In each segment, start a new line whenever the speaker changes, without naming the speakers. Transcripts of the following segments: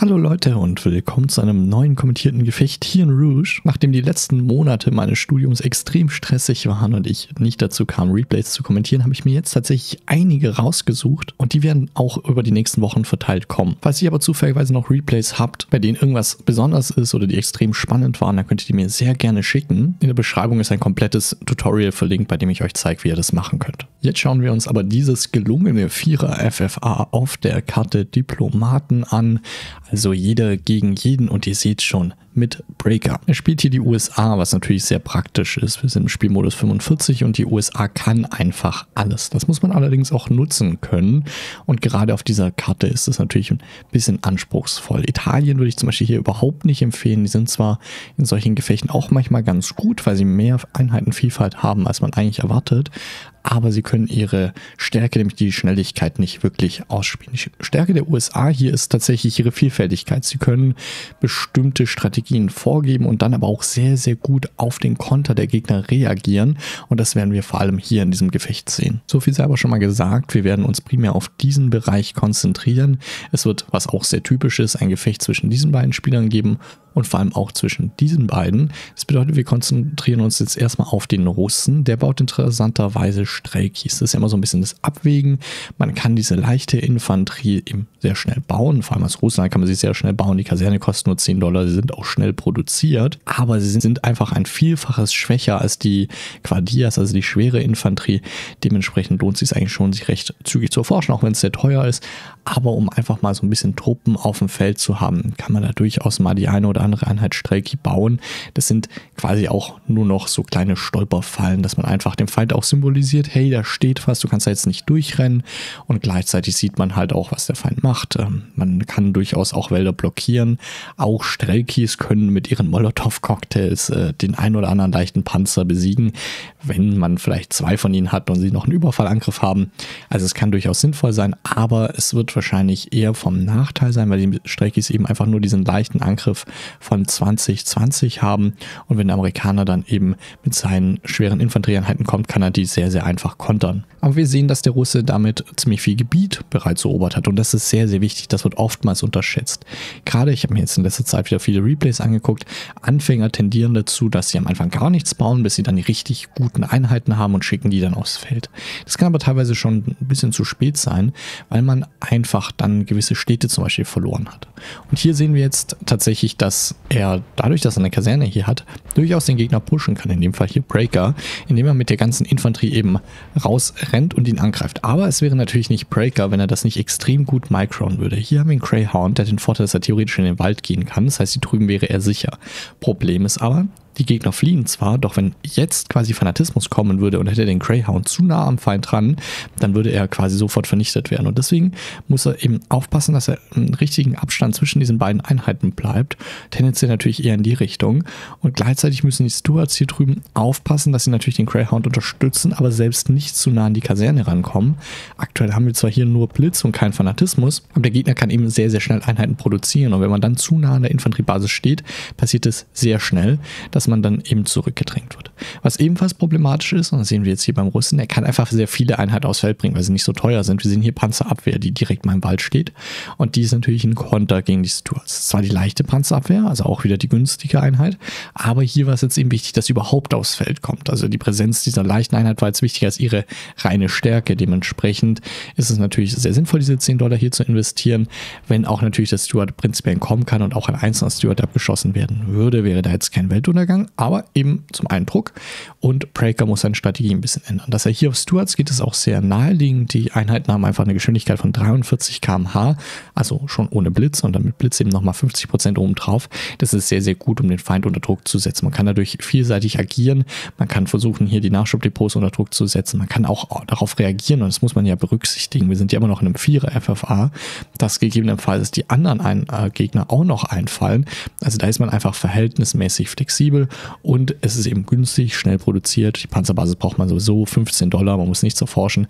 Hallo Leute und willkommen zu einem neuen kommentierten Gefecht hier in Rouge. Nachdem die letzten Monate meines Studiums extrem stressig waren und ich nicht dazu kam, Replays zu kommentieren, habe ich mir jetzt tatsächlich einige rausgesucht und die werden auch über die nächsten Wochen verteilt kommen. Falls ihr aber zufälligerweise noch Replays habt, bei denen irgendwas besonders ist oder die extrem spannend waren, dann könnt ihr die mir sehr gerne schicken. In der Beschreibung ist ein komplettes Tutorial verlinkt, bei dem ich euch zeige, wie ihr das machen könnt. Jetzt schauen wir uns aber dieses gelungene 4er FFA auf der Karte Diplomaten an. Also jeder gegen jeden und ihr seht schon mit Breaker. Er spielt hier die USA, was natürlich sehr praktisch ist. Wir sind im Spielmodus 45 und die USA kann einfach alles. Das muss man allerdings auch nutzen können und gerade auf dieser Karte ist es natürlich ein bisschen anspruchsvoll. Italien würde ich zum Beispiel hier überhaupt nicht empfehlen. Die sind zwar in solchen Gefechten auch manchmal ganz gut, weil sie mehr Einheitenvielfalt haben, als man eigentlich erwartet, aber sie können ihre Stärke, nämlich die Schnelligkeit, nicht wirklich ausspielen. Die Stärke der USA hier ist tatsächlich ihre Vielfältigkeit. Sie können bestimmte Strategien vorgeben und dann aber auch sehr, sehr gut auf den Konter der Gegner reagieren. Und das werden wir vor allem hier in diesem Gefecht sehen. So viel sei aber schon mal gesagt. Wir werden uns primär auf diesen Bereich konzentrieren. Es wird, was auch sehr typisch ist, ein Gefecht zwischen diesen beiden Spielern geben. Und vor allem auch zwischen diesen beiden. Das bedeutet, wir konzentrieren uns jetzt erstmal auf den Russen. Der baut interessanterweise Strelkis. Das ist ja immer so ein bisschen das Abwägen. Man kann diese leichte Infanterie eben sehr schnell bauen. Vor allem als Russland kann man sie sehr schnell bauen. Die Kaserne kostet nur $10. Sie sind auch schnell produziert. Aber sie sind einfach ein Vielfaches schwächer als die Gvardias, also die schwere Infanterie. Dementsprechend lohnt es sich eigentlich schon, sich recht zügig zu erforschen, auch wenn es sehr teuer ist. Aber um einfach mal so ein bisschen Truppen auf dem Feld zu haben, kann man da durchaus mal die eine oder andere Einheit Strelki bauen. Das sind quasi auch nur noch so kleine Stolperfallen, dass man einfach dem Feind auch symbolisiert, hey, da steht was, du kannst da jetzt nicht durchrennen und gleichzeitig sieht man halt auch, was der Feind macht. Man kann durchaus auch Wälder blockieren. Auch Strelkis können mit ihren Molotow-Cocktails den ein oder anderen leichten Panzer besiegen, wenn man vielleicht zwei von ihnen hat und sie noch einen Überfallangriff haben. Also es kann durchaus sinnvoll sein, aber es wird wahrscheinlich eher vom Nachteil sein, weil die Strelkis eben einfach nur diesen leichten Angriff von 2020 haben und wenn der Amerikaner dann eben mit seinen schweren Infanterieeinheiten kommt, kann er die sehr, sehr einfach kontern. Aber wir sehen, dass der Russe damit ziemlich viel Gebiet bereits erobert hat und das ist sehr, sehr wichtig. Das wird oftmals unterschätzt. Gerade, ich habe mir jetzt in letzter Zeit wieder viele Replays angeguckt, Anfänger tendieren dazu, dass sie am Anfang gar nichts bauen, bis sie dann die richtig guten Einheiten haben und schicken die dann aufs Feld. Das kann aber teilweise schon ein bisschen zu spät sein, weil man einfach dann gewisse Städte zum Beispiel verloren hat. Und hier sehen wir jetzt tatsächlich, dass er dadurch, dass er eine Kaserne hier hat, durchaus den Gegner pushen kann, in dem Fall hier Breaker, indem er mit der ganzen Infanterie eben rausrennt und ihn angreift. Aber es wäre natürlich nicht Breaker, wenn er das nicht extrem gut micron würde. Hier haben wir einen Greyhound, der hat den Vorteil, dass er theoretisch in den Wald gehen kann. Das heißt, hier drüben wäre er sicher. Problem ist aber, die Gegner fliehen zwar, doch wenn jetzt quasi Fanatismus kommen würde und hätte den Greyhound zu nah am Feind dran, dann würde er quasi sofort vernichtet werden. Und deswegen muss er eben aufpassen, dass er einen richtigen Abstand zwischen diesen beiden Einheiten bleibt. Tendenziell natürlich eher in die Richtung. Und gleichzeitig müssen die Stuarts hier drüben aufpassen, dass sie natürlich den Greyhound unterstützen, aber selbst nicht zu nah an die Kaserne rankommen. Aktuell haben wir zwar hier nur Blitz und keinen Fanatismus, aber der Gegner kann eben sehr, sehr schnell Einheiten produzieren. Und wenn man dann zu nah an der Infanteriebasis steht, passiert es sehr schnell, dass man dann eben zurückgedrängt wird. Was ebenfalls problematisch ist, und das sehen wir jetzt hier beim Russen, er kann einfach sehr viele Einheiten aufs Feld bringen, weil sie nicht so teuer sind. Wir sehen hier Panzerabwehr, die direkt mal im Wald steht und die ist natürlich ein Konter gegen die Stuarts. Zwar die leichte Panzerabwehr, also auch wieder die günstige Einheit, aber hier war es jetzt eben wichtig, dass sie überhaupt aufs Feld kommt. Also die Präsenz dieser leichten Einheit war jetzt wichtiger als ihre reine Stärke. Dementsprechend ist es natürlich sehr sinnvoll, diese $10 hier zu investieren, wenn auch natürlich der Stuart prinzipiell entkommen kann und auch ein einzelner Stuart abgeschossen werden würde, wäre da jetzt kein Weltuntergang, aber eben zum Eindruck und Breaker muss seine Strategie ein bisschen ändern. Dass er hier auf Stuarts geht, ist auch sehr naheliegend. Die Einheiten haben einfach eine Geschwindigkeit von 43 km/h, also schon ohne Blitz und dann mit Blitz eben nochmal 50% oben drauf. Das ist sehr, sehr gut, um den Feind unter Druck zu setzen. Man kann dadurch vielseitig agieren, man kann versuchen, hier die Nachschubdepots unter Druck zu setzen, man kann auch darauf reagieren und das muss man ja berücksichtigen. Wir sind ja immer noch in einem 4er FFA, dass gegebenenfalls die anderen Gegner auch noch einfallen. Also da ist man einfach verhältnismäßig flexibel und es ist eben günstig, schnell produziert. Die Panzerbasis braucht man sowieso $15, man muss nichts erforschen.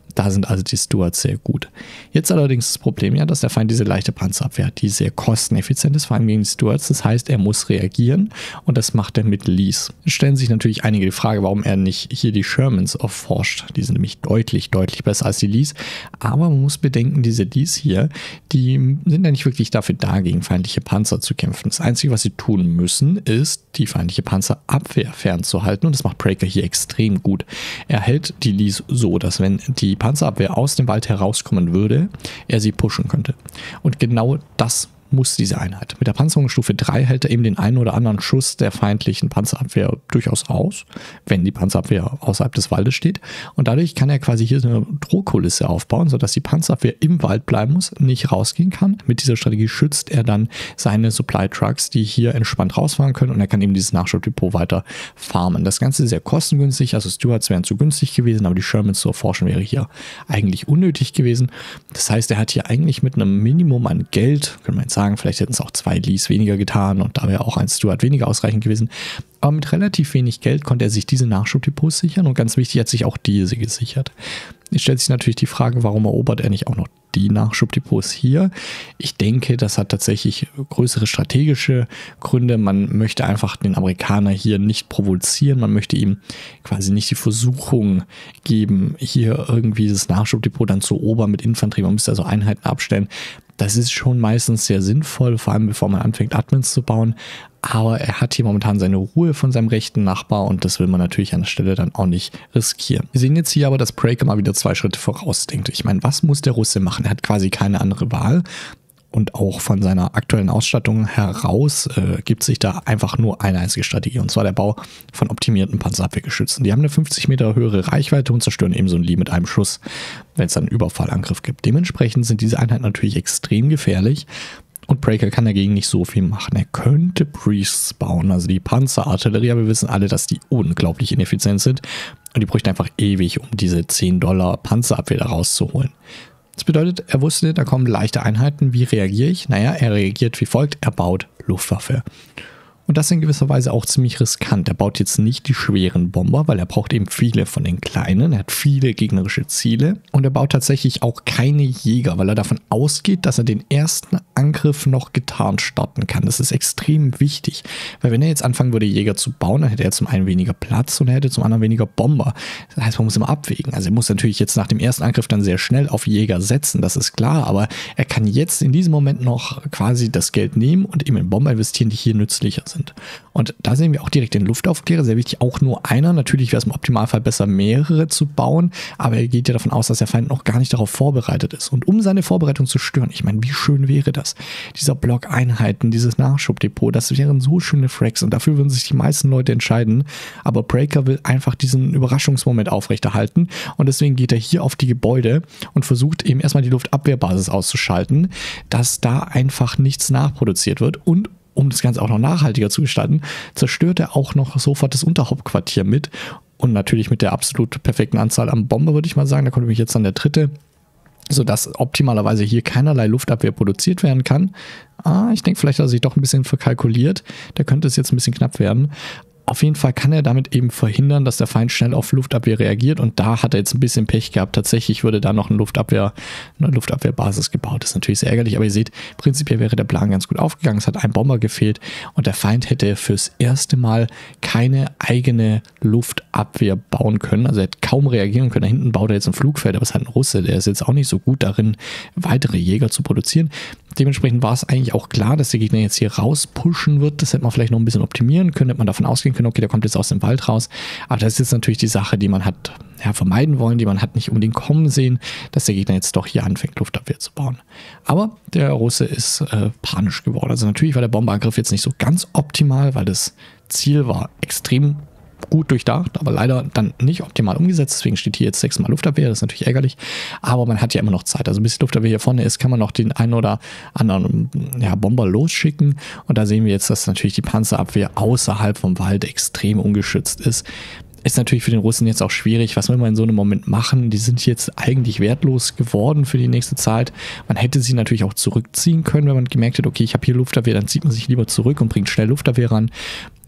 Da sind also die Stuarts sehr gut. Jetzt allerdings das Problem ja, dass der Feind diese leichte Panzerabwehr hat, die sehr kosteneffizient ist, vor allem gegen die Stuarts. Das heißt, er muss reagieren und das macht er mit Lees. Es stellen sich natürlich einige die Frage, warum er nicht hier die Shermans erforscht. Die sind nämlich deutlich besser als die Lees. Aber man muss bedenken, diese Lees hier, die sind ja nicht wirklich dafür da, gegen feindliche Panzer zu kämpfen. Das Einzige, was sie tun müssen, ist, die feindliche Panzerabwehr fernzuhalten. Und das macht Breaker hier extrem gut. Er hält die Lees so, dass wenn die Panzerabwehr aus dem Wald herauskommen würde, er sie pushen könnte. Und genau das muss diese Einheit. Mit der Panzerung Stufe 3 hält er eben den einen oder anderen Schuss der feindlichen Panzerabwehr durchaus aus, wenn die Panzerabwehr außerhalb des Waldes steht. Und dadurch kann er quasi hier eine Drohkulisse aufbauen, sodass die Panzerabwehr im Wald bleiben muss, nicht rausgehen kann. Mit dieser Strategie schützt er dann seine Supply Trucks, die hier entspannt rausfahren können, und er kann eben dieses Nachschubdepot weiter farmen. Das Ganze ist sehr kostengünstig, also Stuarts wären zu günstig gewesen, aber die Shermans zu erforschen wäre hier eigentlich unnötig gewesen. Das heißt, er hat hier eigentlich mit einem Minimum an Geld, können wir jetzt sagen, vielleicht hätten es auch 2 Lees weniger getan und da wäre auch ein Stuart weniger ausreichend gewesen. Aber mit relativ wenig Geld konnte er sich diese Nachschubdepots sichern und ganz wichtig, er hat sich auch diese gesichert. Jetzt stellt sich natürlich die Frage, warum erobert er nicht auch noch die Nachschubdepots hier? Ich denke, das hat tatsächlich größere strategische Gründe. Man möchte einfach den Amerikaner hier nicht provozieren. Man möchte ihm quasi nicht die Versuchung geben, hier irgendwie das Nachschubdepot dann zu erobern mit Infanterie. Man müsste also Einheiten abstellen. Das ist schon meistens sehr sinnvoll, vor allem bevor man anfängt, Admins zu bauen. Aber er hat hier momentan seine Ruhe von seinem rechten Nachbar und das will man natürlich an der Stelle dann auch nicht riskieren. Wir sehen jetzt hier aber, dass Breaker mal wieder 2 Schritte vorausdenkt. Ich meine, was muss der Russe machen? Er hat quasi keine andere Wahl. Und auch von seiner aktuellen Ausstattung heraus gibt sich da einfach nur eine einzige Strategie, und zwar der Bau von optimierten Panzerabwehrgeschützen. Die haben eine 50 Meter höhere Reichweite und zerstören eben so ein Lee mit einem Schuss, wenn es einen Überfallangriff gibt. Dementsprechend sind diese Einheiten natürlich extrem gefährlich und Breaker kann dagegen nicht so viel machen. Er könnte Priests bauen, also die Panzerartillerie, aber wir wissen alle, dass die unglaublich ineffizient sind und die bräuchten einfach ewig, um diese $10 Panzerabwehr da rauszuholen. Das bedeutet, er wusste, da kommen leichte Einheiten. Wie reagiere ich? Naja, er reagiert wie folgt. Er baut Luftwaffe. Und das ist in gewisser Weise auch ziemlich riskant. Er baut jetzt nicht die schweren Bomber, weil er braucht eben viele von den kleinen. Er hat viele gegnerische Ziele. Und er baut tatsächlich auch keine Jäger, weil er davon ausgeht, dass er den ersten Angriff noch getarnt starten kann. Das ist extrem wichtig. Weil wenn er jetzt anfangen würde, Jäger zu bauen, dann hätte er zum einen weniger Platz und er hätte zum anderen weniger Bomber. Das heißt, man muss immer abwägen. Also er muss natürlich jetzt nach dem ersten Angriff dann sehr schnell auf Jäger setzen, das ist klar. Aber er kann jetzt in diesem Moment noch quasi das Geld nehmen und eben in Bomber investieren, die hier nützlicher sind. Und da sehen wir auch direkt den Luftaufklärer, sehr wichtig, auch nur einer. Natürlich wäre es im Optimalfall besser, mehrere zu bauen, aber er geht ja davon aus, dass der Feind noch gar nicht darauf vorbereitet ist. Und um seine Vorbereitung zu stören, ich meine, wie schön wäre das? Dieser Block Einheiten, dieses Nachschubdepot, das wären so schöne Fracks und dafür würden sich die meisten Leute entscheiden. Aber Breaker will einfach diesen Überraschungsmoment aufrechterhalten und deswegen geht er hier auf die Gebäude und versucht eben erstmal die Luftabwehrbasis auszuschalten, dass da einfach nichts nachproduziert wird. Und um das Ganze auch noch nachhaltiger zu gestalten, zerstört er auch noch sofort das Unterhauptquartier mit. Und natürlich mit der absolut perfekten Anzahl an Bomber, würde ich mal sagen. Da kommt nämlich jetzt dann der dritte, sodass optimalerweise hier keinerlei Luftabwehr produziert werden kann. Ich denke, vielleicht hat er sich doch ein bisschen verkalkuliert. Da könnte es jetzt ein bisschen knapp werden. Auf jeden Fall kann er damit eben verhindern, dass der Feind schnell auf Luftabwehr reagiert, und da hat er jetzt ein bisschen Pech gehabt. Tatsächlich würde da noch eine Luftabwehrbasis gebaut. Das ist natürlich sehr ärgerlich, aber ihr seht, prinzipiell wäre der Plan ganz gut aufgegangen. Es hat ein Bomber gefehlt und der Feind hätte fürs erste Mal keine eigene Luftabwehr bauen können. Also er hätte kaum reagieren können. Da hinten baut er jetzt ein Flugfeld, aber es hat ein Russe, der ist jetzt auch nicht so gut darin, weitere Jäger zu produzieren. Dementsprechend war es eigentlich auch klar, dass der Gegner jetzt hier rauspushen wird. Das hätte man vielleicht noch ein bisschen optimieren können, hätte man davon ausgehen können, okay, der kommt jetzt aus dem Wald raus. Aber das ist jetzt natürlich die Sache, die man hat vermeiden wollen, die man hat nicht unbedingt kommen sehen, dass der Gegner jetzt doch hier anfängt, Luftabwehr zu bauen. Aber der Russe ist panisch geworden. Also natürlich war der Bomberangriff jetzt nicht so ganz optimal, weil das Ziel war extrem gut durchdacht, aber leider dann nicht optimal umgesetzt. Deswegen steht hier jetzt 6-mal Luftabwehr. Das ist natürlich ärgerlich. Aber man hat ja immer noch Zeit. Also bis die Luftabwehr hier vorne ist, kann man noch den einen oder anderen Bomber losschicken. Und da sehen wir jetzt, dass natürlich die Panzerabwehr außerhalb vom Wald extrem ungeschützt ist. Ist natürlich für den Russen jetzt auch schwierig. Was will man in so einem Moment machen? Die sind jetzt eigentlich wertlos geworden für die nächste Zeit. Man hätte sie natürlich auch zurückziehen können, wenn man gemerkt hat, okay, ich habe hier Luftabwehr, dann zieht man sich lieber zurück und bringt schnell Luftabwehr ran.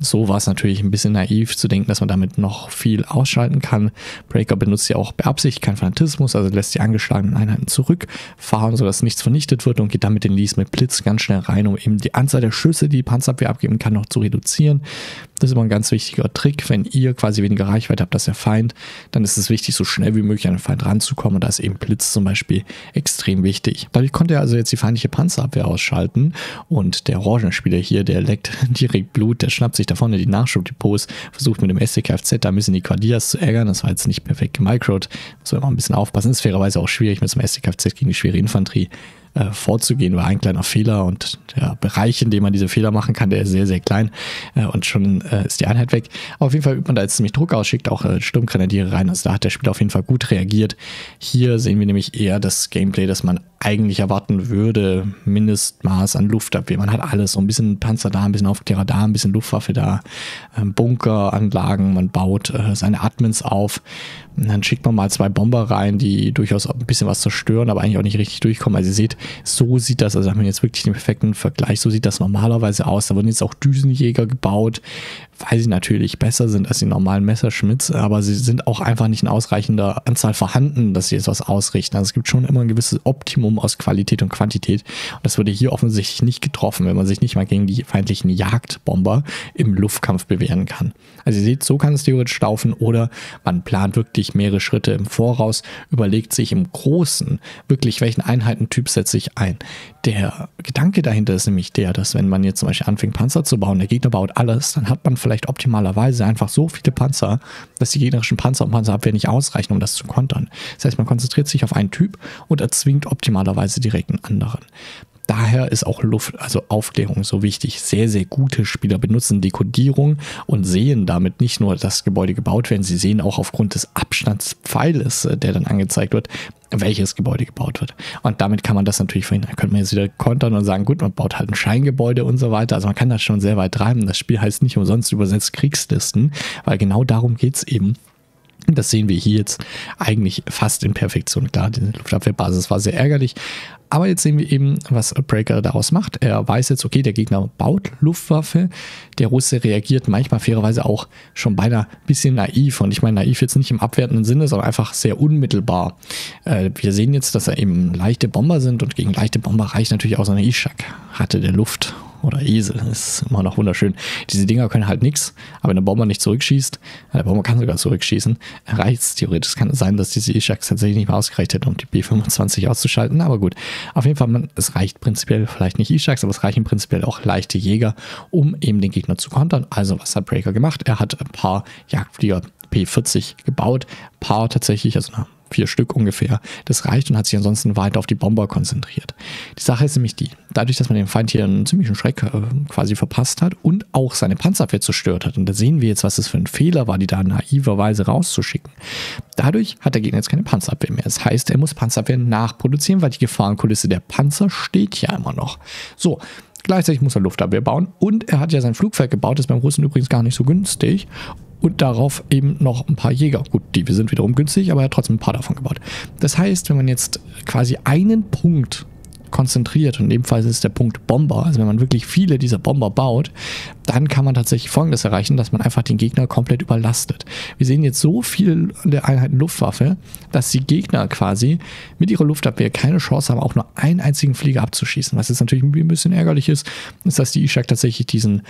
So war es natürlich ein bisschen naiv zu denken, dass man damit noch viel ausschalten kann. Breaker benutzt ja auch beabsichtigt keinen Fanatismus, also lässt die angeschlagenen Einheiten zurückfahren, sodass nichts vernichtet wird und geht dann mit den Lees mit Blitz ganz schnell rein, um eben die Anzahl der Schüsse, die Panzerabwehr abgeben kann, noch zu reduzieren. Das ist immer ein ganz wichtiger Trick. Wenn ihr quasi weniger Reichweite habt als der Feind, dann ist es wichtig, so schnell wie möglich an den Feind ranzukommen. Und da ist eben Blitz zum Beispiel extrem wichtig. Dadurch konnte er also jetzt die feindliche Panzerabwehr ausschalten. Und der Orangenspieler hier, der leckt direkt Blut, der schnappt sich da vorne die Nachschubdepots, versucht mit dem SDKFZ da ein bisschen die Quadias zu ärgern. Das war jetzt nicht perfekt gemicrot. Muss man immer ein bisschen aufpassen. Ist fairerweise auch schwierig mit so einem SDKFZ gegen die schwere Infanterie vorzugehen, war ein kleiner Fehler und der Bereich, in dem man diese Fehler machen kann, der ist sehr, sehr klein und schon ist die Einheit weg. Aber auf jeden Fall übt man da jetzt ziemlich Druck aus, schickt auch Sturmgrenadiere rein, also da hat der Spieler auf jeden Fall gut reagiert. Hier sehen wir nämlich eher das Gameplay, das man eigentlich erwarten würde, Mindestmaß an Luftabwehr. Man hat alles, so ein bisschen Panzer da, ein bisschen Aufklärer da, ein bisschen Luftwaffe da, Bunkeranlagen, man baut seine Admins auf. Und dann schickt man mal 2 Bomber rein, die durchaus ein bisschen was zerstören, aber eigentlich auch nicht richtig durchkommen. Also ihr seht, so sieht das, also haben wir jetzt wirklich den perfekten Vergleich, so sieht das normalerweise aus. Da wurden jetzt auch Düsenjäger gebaut, weil sie natürlich besser sind als die normalen Messerschmitts, aber sie sind auch einfach nicht in ausreichender Anzahl vorhanden, dass sie jetzt was ausrichten. Also es gibt schon immer ein gewisses Optimum aus Qualität und Quantität. Und das wurde hier offensichtlich nicht getroffen, wenn man sich nicht mal gegen die feindlichen Jagdbomber im Luftkampf bewähren kann. Also ihr seht, so kann es theoretisch laufen oder man plant wirklich mehrere Schritte im Voraus, überlegt sich im Großen wirklich, welchen Einheitentyp setze ich ein. Der Gedanke dahinter ist nämlich der, dass wenn man jetzt zum Beispiel anfängt Panzer zu bauen, der Gegner baut alles, dann hat man vielleicht optimalerweise einfach so viele Panzer, dass die gegnerischen Panzer und Panzerabwehr nicht ausreichen, um das zu kontern. Das heißt, man konzentriert sich auf einen Typ und erzwingt optimalerweise direkt einen anderen. Daher ist auch also Aufklärung so wichtig. Sehr, sehr gute Spieler benutzen Dekodierung und sehen damit nicht nur, dass Gebäude gebaut werden, sie sehen auch aufgrund des Abstandspfeiles, der dann angezeigt wird, welches Gebäude gebaut wird. Und damit kann man das natürlich verhindern. Da könnte man jetzt wieder kontern und sagen, gut, man baut halt ein Scheingebäude und so weiter. Also man kann das schon sehr weit treiben. Das Spiel heißt nicht umsonst übersetzt Kriegslisten, weil genau darum geht es eben. Das sehen wir hier jetzt eigentlich fast in Perfektion. Klar, die Luftabwehrbasis war sehr ärgerlich. Aber jetzt sehen wir eben, was Breaker daraus macht. Er weiß jetzt, okay, der Gegner baut Luftwaffe. Der Russe reagiert manchmal fairerweise auch schon beinahe ein bisschen naiv. Und ich meine naiv jetzt nicht im abwertenden Sinne, sondern einfach sehr unmittelbar. Wir sehen jetzt, dass er eben leichte Bomber sind. Und gegen leichte Bomber reicht natürlich auch so eine Ishak. Hatte der Luft oder Esel, ist immer noch wunderschön. Diese Dinger können halt nichts, aber wenn der Bomber nicht zurückschießt, der Bomber kann sogar zurückschießen, reicht es theoretisch. Es kann sein, dass diese Ishaks tatsächlich nicht mehr ausgereicht hätten, um die B-25 auszuschalten, aber gut. Auf jeden Fall, es reicht prinzipiell vielleicht nicht Ishaks, aber es reichen prinzipiell auch leichte Jäger, um eben den Gegner zu kontern. Also was hat Breaker gemacht? Er hat ein paar Jagdflieger P-40 gebaut, ein paar tatsächlich, also 4 Stück ungefähr. Das reicht und hat sich ansonsten weiter auf die Bomber konzentriert. Die Sache ist nämlich die, dadurch, dass man dem Feind hier einen ziemlichen Schreck quasi verpasst hat und auch seine Panzerabwehr zerstört hat, und da sehen wir jetzt, was das für ein Fehler war, die da naiverweise rauszuschicken. Dadurch hat der Gegner jetzt keine Panzerabwehr mehr. Das heißt, er muss Panzerabwehr nachproduzieren, weil die Gefahrenkulisse der Panzer steht ja immer noch. So, gleichzeitig muss er Luftabwehr bauen und er hat ja sein Flugfeld gebaut, das ist beim Russen übrigens gar nicht so günstig. Und darauf eben noch ein paar Jäger. Gut, die sind wiederum günstig, aber er hat trotzdem ein paar davon gebaut. Das heißt, wenn man jetzt quasi einen Punkt konzentriert, und in dem Fall ist es der Punkt Bomber, also wenn man wirklich viele dieser Bomber baut, dann kann man tatsächlich Folgendes erreichen, dass man einfach den Gegner komplett überlastet. Wir sehen jetzt so viele Einheiten Luftwaffe, dass die Gegner quasi mit ihrer Luftabwehr keine Chance haben, auch nur einen einzigen Flieger abzuschießen. Was jetzt natürlich ein bisschen ärgerlich ist, dass die Ishak tatsächlich diesen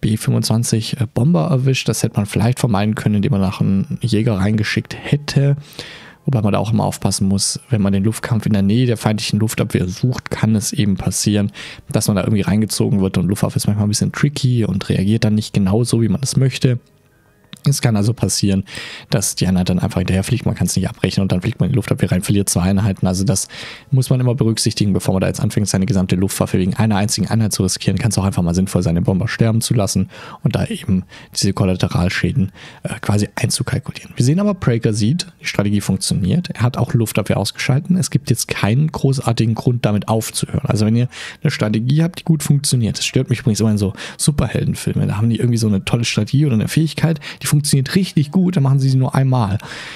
B-25 Bomber erwischt. Das hätte man vielleicht vermeiden können, indem man nach einem Jäger reingeschickt hätte. Wobei man da auch immer aufpassen muss, wenn man den Luftkampf in der Nähe der feindlichen Luftabwehr sucht, kann es eben passieren, dass man da irgendwie reingezogen wird, und Luftwaffe ist manchmal ein bisschen tricky und reagiert dann nicht genau so, wie man es möchte. Es kann also passieren, dass die Einheit dann einfach hinterherfliegt, man kann es nicht abbrechen und dann fliegt man in die Luftabwehr rein, verliert 2 Einheiten. Also das muss man immer berücksichtigen, bevor man da jetzt anfängt, seine gesamte Luftwaffe wegen einer einzigen Einheit zu riskieren. Kann es auch einfach mal sinnvoll sein, den Bomber sterben zu lassen und da eben diese Kollateralschäden quasi einzukalkulieren. Wir sehen aber, Breaker sieht, die Strategie funktioniert. Er hat auch Luftabwehr ausgeschalten. Es gibt jetzt keinen großartigen Grund, damit aufzuhören. Also wenn ihr eine Strategie habt, die gut funktioniert, das stört mich übrigens immer in so Superheldenfilmen, da haben die irgendwie so eine tolle Strategie oder eine Fähigkeit, die funktioniert richtig gut, dann machen sie nur einmal.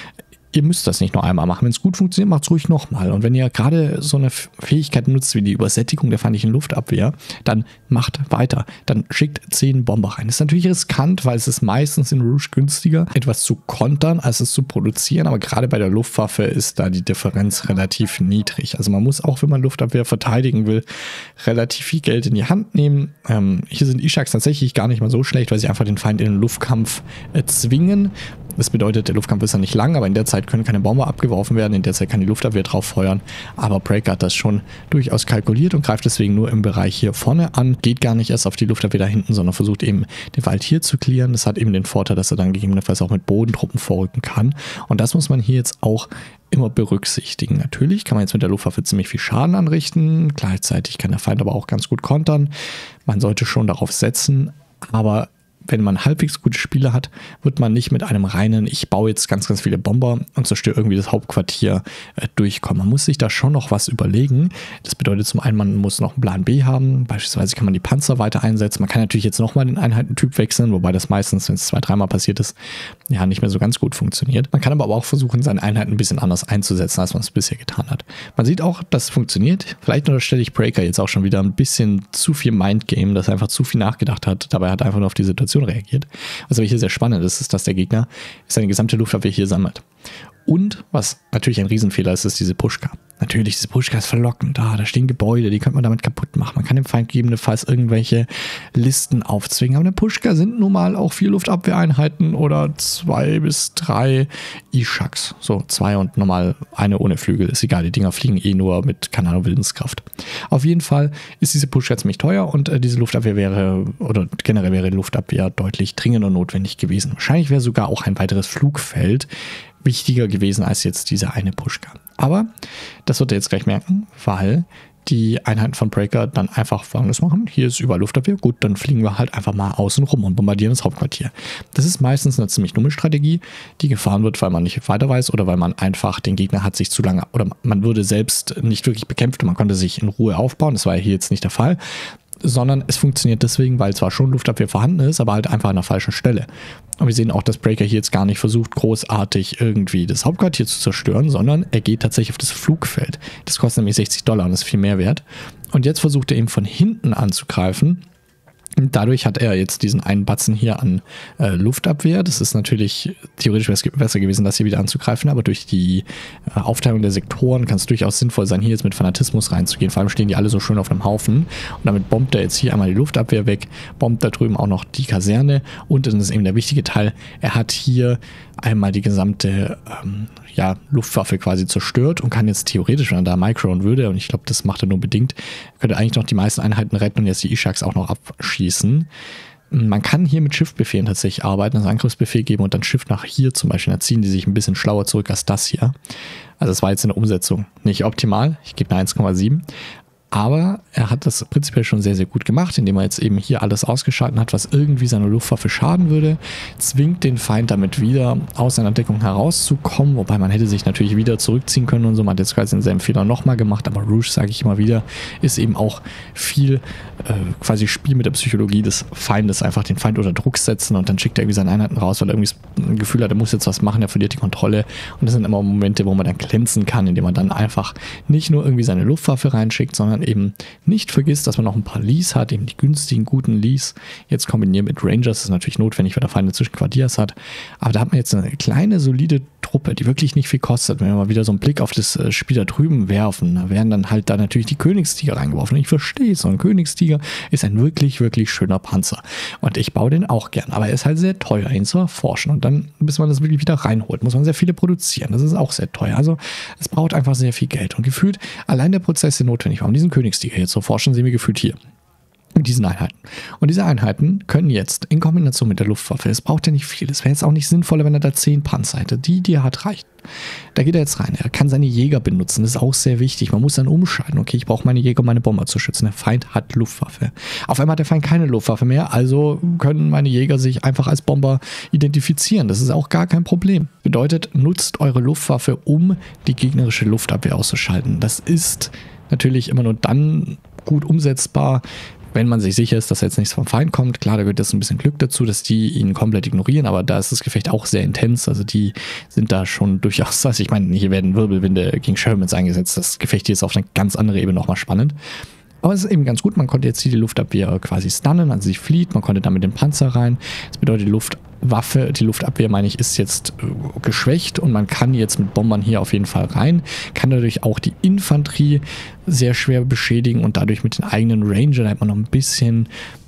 ihr müsst das nicht nur einmal machen. Wenn es gut funktioniert, macht es ruhig nochmal. Und wenn ihr gerade so eine Fähigkeit nutzt wie die Übersättigung der feindlichen Luftabwehr, dann macht weiter. Dann schickt 10 Bomber rein. Das ist natürlich riskant, weil es ist meistens in Rouge günstiger, etwas zu kontern, als es zu produzieren. Aber gerade bei der Luftwaffe ist da die Differenz relativ niedrig. Also man muss auch, wenn man Luftabwehr verteidigen will, relativ viel Geld in die Hand nehmen. Hier sind Ishaks tatsächlich gar nicht mal so schlecht, weil sie einfach den Feind in den Luftkampf zwingen. Das bedeutet, der Luftkampf ist ja nicht lang, aber in der Zeit können keine Bomber abgeworfen werden, in der Zeit kann die Luftabwehr drauf feuern. Aber Breaker hat das schon durchaus kalkuliert und greift deswegen nur im Bereich hier vorne an. Geht gar nicht erst auf die Luftabwehr da hinten, sondern versucht eben den Wald hier zu clearen. Das hat eben den Vorteil, dass er dann gegebenenfalls auch mit Bodentruppen vorrücken kann. Und das muss man hier jetzt auch immer berücksichtigen. Natürlich kann man jetzt mit der Luftwaffe ziemlich viel Schaden anrichten. Gleichzeitig kann der Feind aber auch ganz gut kontern. Man sollte schon darauf setzen, aber wenn man halbwegs gute Spiele hat, wird man nicht mit einem reinen, ich baue jetzt ganz, ganz viele Bomber und zerstöre irgendwie das Hauptquartier durchkommen. Man muss sich da schon noch was überlegen. Das bedeutet zum einen, man muss noch einen Plan B haben. Beispielsweise kann man die Panzer weiter einsetzen. Man kann natürlich jetzt nochmal den Einheitentyp wechseln, wobei das meistens, wenn es 2-3 Mal passiert ist, ja nicht mehr so ganz gut funktioniert. Man kann aber auch versuchen, seine Einheiten ein bisschen anders einzusetzen, als man es bisher getan hat. Man sieht auch, dass es funktioniert. Vielleicht unterstelle ich Breaker jetzt auch schon wieder ein bisschen zu viel Mindgame, dass er einfach zu viel nachgedacht hat. Dabei hat er einfach nur auf die Situation reagiert. Was aber hier sehr spannend ist, ist, dass der Gegner seine gesamte Luftwaffe hier sammelt. Und was natürlich ein Riesenfehler ist, ist diese Pushka. Natürlich, diese Pushka ist verlockend. Da stehen Gebäude, die könnte man damit kaputt machen. Man kann dem Feind gegebenenfalls irgendwelche Listen aufzwingen. Aber eine Pushka sind nun mal auch 4 Luftabwehreinheiten oder 2 bis 3 Ishaks. So 2 und normal eine ohne Flügel. Ist egal, die Dinger fliegen eh nur mit, keine Ahnung, Willenskraft. Auf jeden Fall ist diese Pushka ziemlich teuer und diese Luftabwehr wäre, oder generell wäre die Luftabwehr deutlich dringender notwendig gewesen. Wahrscheinlich wäre sogar auch ein weiteres Flugfeld wichtiger gewesen als jetzt diese eine Pushka. Aber das wird er jetzt gleich merken, weil die Einheiten von Breaker dann einfach Folgendes machen. Hier ist überall Luftabwehr. Gut, dann fliegen wir halt einfach mal außen rum und bombardieren das Hauptquartier. Das ist meistens eine ziemlich dumme Strategie, die gefahren wird, weil man nicht weiter weiß oder weil man einfach den Gegner hat sich zu lange oder man würde selbst nicht wirklich bekämpft und man konnte sich in Ruhe aufbauen. Das war ja hier jetzt nicht der Fall. Sondern es funktioniert deswegen, weil zwar schon Luftabwehr vorhanden ist, aber halt einfach an der falschen Stelle. Und wir sehen auch, dass Breaker hier jetzt gar nicht versucht, großartig irgendwie das Hauptquartier zu zerstören, sondern er geht tatsächlich auf das Flugfeld. Das kostet nämlich $60 und ist viel mehr wert. Und jetzt versucht er eben von hinten anzugreifen. Und dadurch hat er jetzt diesen einen Batzen hier an Luftabwehr. Das ist natürlich theoretisch besser gewesen, das hier wieder anzugreifen, aber durch die Aufteilung der Sektoren kann es durchaus sinnvoll sein, hier jetzt mit Fanatismus reinzugehen. Vor allem stehen die alle so schön auf einem Haufen und damit bombt er jetzt hier einmal die Luftabwehr weg, bombt da drüben auch noch die Kaserne und dann ist eben der wichtige Teil, er hat hier einmal die gesamte Luftwaffe quasi zerstört und kann jetzt theoretisch, wenn er da microen würde, und ich glaube, das macht er nur bedingt, könnte eigentlich noch die meisten Einheiten retten und jetzt die Ishaks auch noch abschießen. Man kann hier mit Shift-Befehlen tatsächlich arbeiten, also Angriffsbefehl geben und dann Shift nach hier zum Beispiel, da ziehen die sich ein bisschen schlauer zurück als das hier. Also das war jetzt in der Umsetzung nicht optimal, ich gebe eine 1,7. Aber er hat das prinzipiell schon sehr, sehr gut gemacht, indem er jetzt eben hier alles ausgeschaltet hat, was irgendwie seiner Luftwaffe schaden würde, zwingt den Feind damit wieder aus seiner Deckung herauszukommen, wobei man hätte sich natürlich wieder zurückziehen können und so, man hat jetzt quasi denselben Fehler nochmal gemacht, aber Rouge, sage ich immer wieder, ist eben auch viel quasi Spiel mit der Psychologie des Feindes, einfach den Feind unter Druck setzen und dann schickt er irgendwie seine Einheiten raus, weil er irgendwie ein Gefühl hat, er muss jetzt was machen, er verliert die Kontrolle und das sind immer Momente, wo man dann glänzen kann, indem man dann einfach nicht nur irgendwie seine Luftwaffe reinschickt, sondern eben nicht vergisst, dass man noch ein paar Lees hat, eben die günstigen, guten Lees. Jetzt kombiniert mit Rangers, das ist natürlich notwendig, weil der Feind inzwischen Quartiers hat. Aber da hat man jetzt eine kleine, solide Truppe, die wirklich nicht viel kostet. Wenn wir mal wieder so einen Blick auf das Spiel da drüben werfen, da werden dann halt da natürlich die Königstiger reingeworfen. Und ich verstehe es, so ein Königstiger ist ein wirklich, wirklich schöner Panzer. Und ich baue den auch gern, aber er ist halt sehr teuer, ihn zu erforschen. Und dann, bis man das wirklich wieder reinholt, muss man sehr viele produzieren. Das ist auch sehr teuer. Also es braucht einfach sehr viel Geld. Und gefühlt, allein der Prozess ist notwendig. Warum diesen Königstiger jetzt zu forschen, sehen wir gefühlt hier. Mit diesen Einheiten. Und diese Einheiten können jetzt in Kombination mit der Luftwaffe, es braucht ja nicht viel, es wäre jetzt auch nicht sinnvoller, wenn er da 10 Panzer hätte. Die er hat, reicht. Da geht er jetzt rein. Er kann seine Jäger benutzen, das ist auch sehr wichtig. Man muss dann umschalten. Okay, ich brauche meine Jäger, um meine Bomber zu schützen. Der Feind hat Luftwaffe. Auf einmal hat der Feind keine Luftwaffe mehr, also können meine Jäger sich einfach als Bomber identifizieren. Das ist auch gar kein Problem. Bedeutet, nutzt eure Luftwaffe, um die gegnerische Luftabwehr auszuschalten. Das ist natürlich immer nur dann gut umsetzbar, wenn man sich sicher ist, dass jetzt nichts vom Feind kommt, klar, da gehört jetzt ein bisschen Glück dazu, dass die ihn komplett ignorieren, aber da ist das Gefecht auch sehr intens, also die sind da schon durchaus, also ich meine, hier werden Wirbelwinde gegen Shermans eingesetzt, das Gefecht hier ist auf eine ganz andere Ebene nochmal spannend. Aber es ist eben ganz gut, man konnte jetzt hier die Luftabwehr quasi stunnen, also sie flieht, man konnte damit den Panzer rein. Das bedeutet, die Luftabwehr, meine ich, ist jetzt geschwächt und man kann jetzt mit Bombern hier auf jeden Fall rein, kann dadurch auch die Infanterie sehr schwer beschädigen und dadurch mit den eigenen Rangern hätte man noch ein bisschen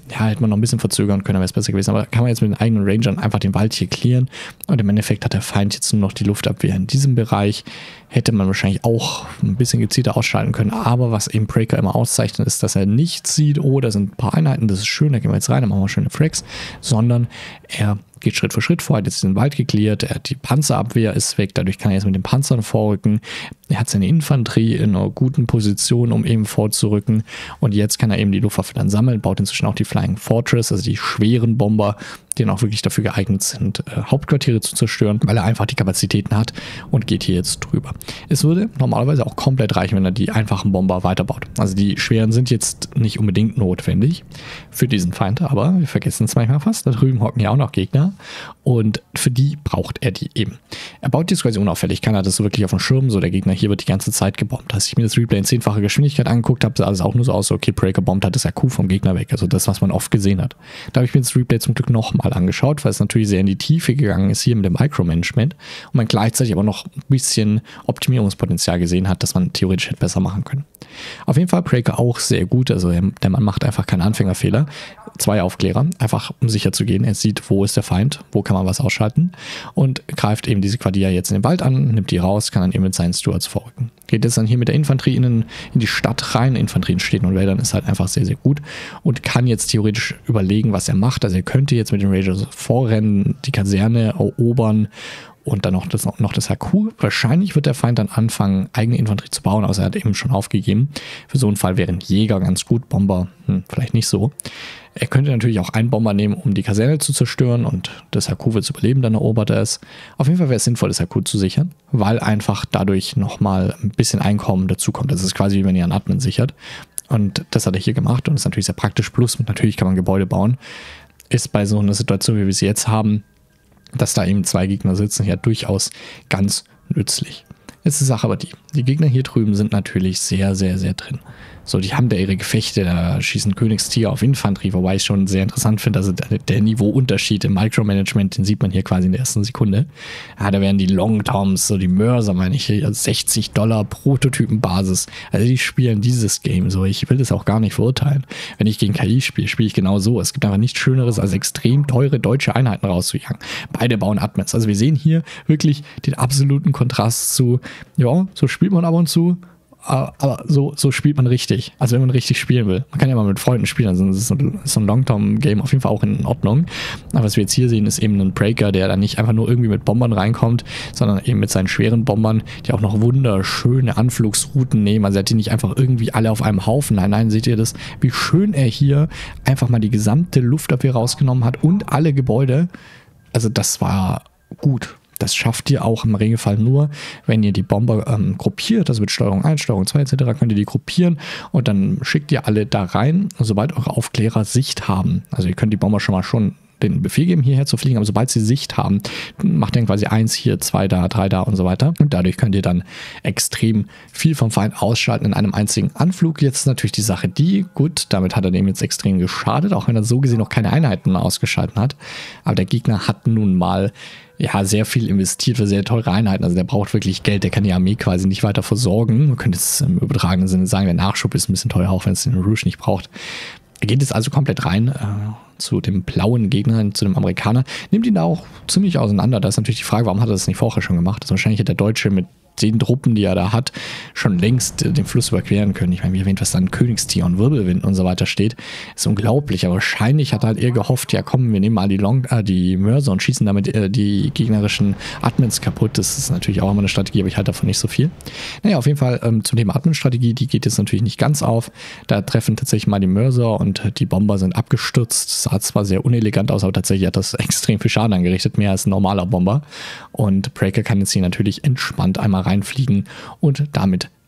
verzögern können, wäre es besser gewesen. Aber kann man jetzt mit den eigenen Rangern einfach den Wald hier clearen und im Endeffekt hat der Feind jetzt nur noch die Luftabwehr in diesem Bereich. Hätte man wahrscheinlich auch ein bisschen gezielter ausschalten können. Aber was eben Praeker immer auszeichnet, ist, dass er nicht sieht, oh, da sind ein paar Einheiten, das ist schön, da gehen wir jetzt rein, dann machen wir schöne Frags, sondern er geht Schritt für Schritt vor, hat jetzt den Wald geklärt, die Panzerabwehr ist weg, dadurch kann er jetzt mit den Panzern vorrücken, er hat seine Infanterie in einer guten Position, um eben vorzurücken und jetzt kann er eben die Luftwaffe dann sammeln, baut inzwischen auch die Flying Fortress, also die schweren Bomber, die dann auch wirklich dafür geeignet sind, Hauptquartiere zu zerstören, weil er einfach die Kapazitäten hat und geht hier jetzt drüber. Es würde normalerweise auch komplett reichen, wenn er die einfachen Bomber weiterbaut. Also die schweren sind jetzt nicht unbedingt notwendig für diesen Feind, aber wir vergessen es manchmal fast, da drüben hocken ja auch noch Gegner und für die braucht er die eben. Er baut die quasi unauffällig, keiner hat das so wirklich auf dem Schirm, so der Gegner hier wird die ganze Zeit gebombt. Als ich mir das Replay in 10-facher Geschwindigkeit angeguckt habe, sah es auch nur so aus, okay, Praeker bombt hat das AQ vom Gegner weg, also das, was man oft gesehen hat. Da habe ich mir das Replay zum Glück nochmal angeschaut, weil es natürlich sehr in die Tiefe gegangen ist hier mit dem Micromanagement und man gleichzeitig aber noch ein bisschen Optimierungspotenzial gesehen hat, dass man theoretisch hätte besser machen können. Auf jeden Fall Praeker auch sehr gut, also der Mann macht einfach keine Anfängerfehler. 2 Aufklärer, einfach um sicher zu gehen. Er sieht, wo ist der Feind, wo kann man was ausschalten und greift eben diese Quartier jetzt in den Wald an, nimmt die raus, kann dann eben mit seinen Stewards vorrücken. Geht jetzt dann hier mit der Infanterie in die Stadt rein. Infanterie in Städten und Wäldern ist halt einfach sehr, sehr gut und kann jetzt theoretisch überlegen, was er macht. Also er könnte jetzt mit den Rangers vorrennen, die Kaserne erobern und dann noch das HQ. Wahrscheinlich wird der Feind dann anfangen, eigene Infanterie zu bauen, außer er hat eben schon aufgegeben. Für so einen Fall wären Jäger ganz gut, Bomber vielleicht nicht so. Er könnte natürlich auch einen Bomber nehmen, um die Kaserne zu zerstören und das HQ wird zu überleben, dann erobert er es. Auf jeden Fall wäre es sinnvoll, das HQ zu sichern, weil einfach dadurch nochmal ein bisschen Einkommen dazukommt. Das ist quasi wie wenn ihr einen Admin sichert. Und das hat er hier gemacht und ist natürlich sehr praktisch. Plus, natürlich kann man Gebäude bauen. Ist bei so einer Situation, wie wir sie jetzt haben, dass da eben 2 Gegner sitzen, ja durchaus ganz nützlich. Jetzt ist die Sache aber die Gegner hier drüben sind natürlich sehr, sehr, sehr drin. So, die haben da ihre Gefechte, da schießen Königstiger auf Infanterie, wobei ich schon sehr interessant finde, also der Niveauunterschied im Micromanagement, den sieht man hier quasi in der ersten Sekunde. Ja, da werden die Longtoms, so die Mörser, meine ich, $60 Prototypenbasis. Also die spielen dieses Game so. Ich will das auch gar nicht verurteilen. Wenn ich gegen KI spiele, spiele ich genau so. Es gibt einfach nichts Schöneres, als extrem teure deutsche Einheiten rauszujagen. Beide bauen Admins. Also wir sehen hier wirklich den absoluten Kontrast zu, ja, so spielt man ab und zu, aber so spielt man richtig. Also wenn man richtig spielen will. Man kann ja mal mit Freunden spielen, also das ist so ein Long-Term-Game auf jeden Fall auch in Ordnung. Aber was wir jetzt hier sehen, ist eben ein Praeker, der dann nicht einfach nur irgendwie mit Bombern reinkommt, sondern eben mit seinen schweren Bombern, die auch noch wunderschöne Anflugsrouten nehmen. Also er hat die nicht einfach irgendwie alle auf einem Haufen. Nein, seht ihr das, wie schön er hier einfach mal die gesamte Luftabwehr rausgenommen hat und alle Gebäude. Also das war gut. Das schafft ihr auch im Regelfall nur, wenn ihr die Bomber gruppiert, also mit Steuerung 1, Steuerung 2 etc. könnt ihr die gruppieren und dann schickt ihr alle da rein, sobald eure Aufklärer Sicht haben. Also ihr könnt die Bomber schon den Befehl geben, hierher zu fliegen, aber sobald sie Sicht haben, macht ihr quasi 1 hier, 2 da, 3 da und so weiter. Und dadurch könnt ihr dann extrem viel vom Feind ausschalten in einem einzigen Anflug. Jetzt ist natürlich die Sache gut, damit hat er dem jetzt extrem geschadet, auch wenn er so gesehen noch keine Einheiten ausgeschalten hat. Aber der Gegner hat nun mal sehr viel investiert für sehr teure Einheiten. Also der braucht wirklich Geld, der kann die Armee quasi nicht weiter versorgen. Man könnte es im übertragenen Sinne sagen, der Nachschub ist ein bisschen teuer, auch wenn es den Rouge nicht braucht. Er geht jetzt also komplett rein zu dem blauen Gegner, zu dem Amerikaner, nimmt ihn da auch ziemlich auseinander. Da ist natürlich die Frage, warum hat er das nicht vorher schon gemacht? Also wahrscheinlich hat der Deutsche mit den Truppen, die er da hat, schon längst den Fluss überqueren können. Ich meine, wie erwähnt, was dann Königstier und Wirbelwind und so weiter steht, ist unglaublich. Aber wahrscheinlich hat halt eher gehofft, ja komm, wir nehmen mal die Mörser und schießen damit die gegnerischen Admins kaputt. Das ist natürlich auch immer eine Strategie, aber ich halte davon nicht so viel. Naja, auf jeden Fall zum Thema Admin-Strategie, die geht jetzt natürlich nicht ganz auf. Da treffen tatsächlich mal die Mörser und die Bomber sind abgestürzt. Sah zwar sehr unelegant aus, aber tatsächlich hat das extrem viel Schaden angerichtet, mehr als ein normaler Bomber. Und Praeker kann jetzt hier natürlich entspannt einmal reinfliegen und damit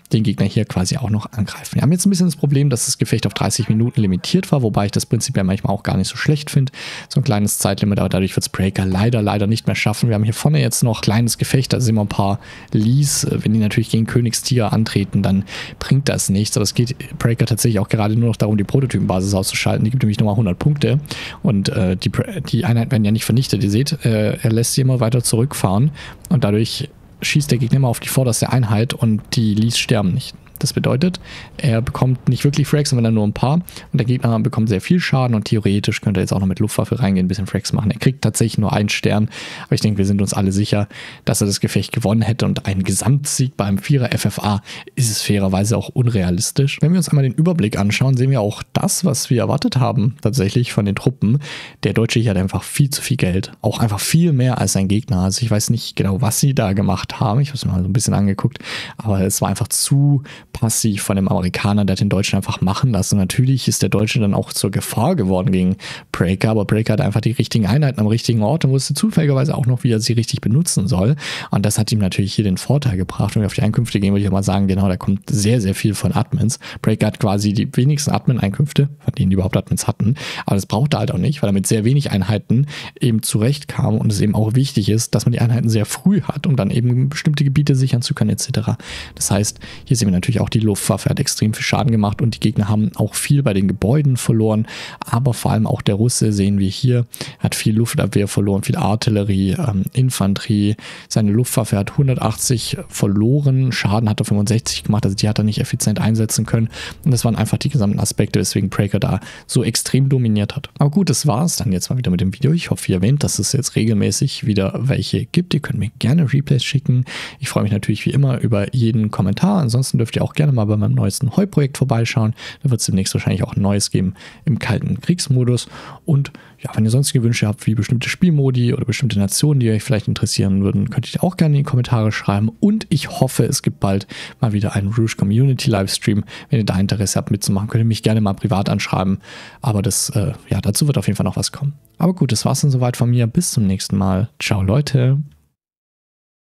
den Gegner hier quasi auch noch angreifen. Wir haben jetzt ein bisschen das Problem, dass das Gefecht auf 30 Minuten limitiert war, wobei ich das prinzipiell manchmal auch gar nicht so schlecht finde. So ein kleines Zeitlimit, aber dadurch wird es Breaker leider nicht mehr schaffen. Wir haben hier vorne jetzt noch ein kleines Gefecht, da sehen wir ein paar Lees. Wenn die natürlich gegen Königstiger antreten, dann bringt das nichts. Aber es geht Breaker tatsächlich auch gerade nur noch darum, die Prototypenbasis auszuschalten. Die gibt nämlich nochmal 100 Punkte und die Einheiten werden ja nicht vernichtet. Ihr seht, er lässt sie immer weiter zurückfahren und dadurch schießt der Gegner immer auf die vorderste Einheit und die Lees sterben nicht. Das bedeutet, er bekommt nicht wirklich Frags, sondern nur ein paar. Und der Gegner bekommt sehr viel Schaden und theoretisch könnte er jetzt auch noch mit Luftwaffe reingehen, ein bisschen Frags machen. Er kriegt tatsächlich nur einen Stern, aber ich denke, wir sind uns alle sicher, dass er das Gefecht gewonnen hätte und ein Gesamtsieg beim 4er FFA ist es fairerweise auch unrealistisch. Wenn wir uns einmal den Überblick anschauen, sehen wir auch das, was wir erwartet haben tatsächlich von den Truppen. Der Deutsche hier hat einfach viel zu viel Geld, auch einfach viel mehr als sein Gegner. Also ich weiß nicht genau, was sie da gemacht haben. Ich habe es mir mal so ein bisschen angeguckt, aber es war einfach zu passiv von dem Amerikaner, der hat den Deutschen einfach machen lassen. Natürlich ist der Deutsche dann auch zur Gefahr geworden gegen Breaker, aber Breaker hat einfach die richtigen Einheiten am richtigen Ort und wusste zufälligerweise auch noch, wie er sie richtig benutzen soll. Und das hat ihm natürlich hier den Vorteil gebracht. Wenn wir auf die Einkünfte gehen, würde ich auch mal sagen, genau, da kommt sehr viel von Admins. Breaker hat quasi die wenigsten Admin-Einkünfte, von denen die überhaupt Admins hatten, aber das braucht er halt auch nicht, weil er mit sehr wenig Einheiten eben zurechtkam und es eben auch wichtig ist, dass man die Einheiten sehr früh hat, um dann eben bestimmte Gebiete sichern zu können etc. Das heißt, hier sehen wir natürlich auch die Luftwaffe hat extrem viel Schaden gemacht und die Gegner haben auch viel bei den Gebäuden verloren, aber vor allem auch der Russe, sehen wir hier, hat viel Luftabwehr verloren, viel Artillerie, Infanterie, seine Luftwaffe hat 180 verloren, Schaden hat er 65 gemacht, also die hat er nicht effizient einsetzen können und das waren einfach die gesamten Aspekte, weswegen Breaker da so extrem dominiert hat. Aber gut, das war es dann jetzt mal wieder mit dem Video. Ich hoffe, ihr erwähnt, dass es jetzt regelmäßig wieder welche gibt. Ihr könnt mir gerne Replays schicken. Ich freue mich natürlich wie immer über jeden Kommentar. Ansonsten dürft ihr auch gerne mal bei meinem neuesten Heu-Projekt vorbeischauen. Da wird es demnächst wahrscheinlich auch ein neues geben im kalten Kriegsmodus. Und ja, wenn ihr sonstige Wünsche habt, wie bestimmte Spielmodi oder bestimmte Nationen, die euch vielleicht interessieren würden, könnt ihr auch gerne in die Kommentare schreiben. Und ich hoffe, es gibt bald mal wieder einen Rouge Community Livestream. Wenn ihr da Interesse habt mitzumachen, könnt ihr mich gerne mal privat anschreiben. Aber das, ja, dazu wird auf jeden Fall noch was kommen. Aber gut, das war's dann soweit von mir. Bis zum nächsten Mal. Ciao, Leute.